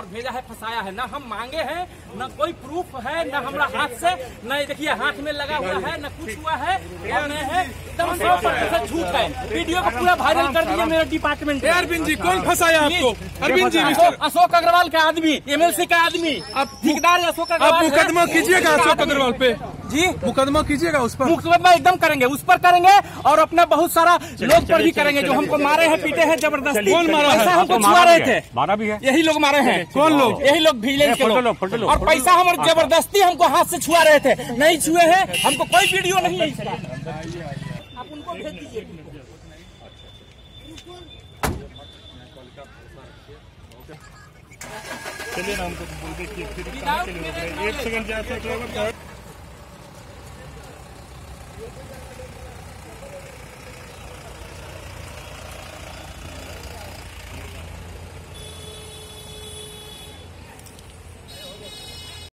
और भेजा है, फंसाया है। ना हम मांगे हैं, न कोई प्रूफ है, न हमारा हाथ से, न देखिए हाथ में लगा हुआ है, न कुछ हुआ है, और न है एकदम 100% झूठ है। वीडियो को पूरा वायरल कर दिया मेरे डिपार्टमेंट। अरविंद जी कौन फंसाया आपको? अरविंद जी अशोक अग्रवाल का आदमी, MLC का आदमी, अब ठेकेदार अशोक अग्रवाल। आप मुकदमा कीजिएगा अशोक अग्रवाल पे जी, मुकदमा कीजिएगा उस पर। मुकदमा एकदम करेंगे, उस पर करेंगे और अपना बहुत सारा लोग पर भी करेंगे जो हमको मारे हैं, पीटे हैं जबरदस्ती। कौन मारा है? पैसा हमको छुआ रहे थे, मारा भी है, यही लोग मारे हैं। कौन लोग? यही लोग विजिलेंस के लोग। और पैसा हमारे जबरदस्ती हमको हाथ से छुआ रहे थे, नहीं छुए हैं, हमको कोई वीडियो नहीं है इसका। आप उनको भेज दीजिए। चलिए ना, हमको बोल दे कि एक सेकंड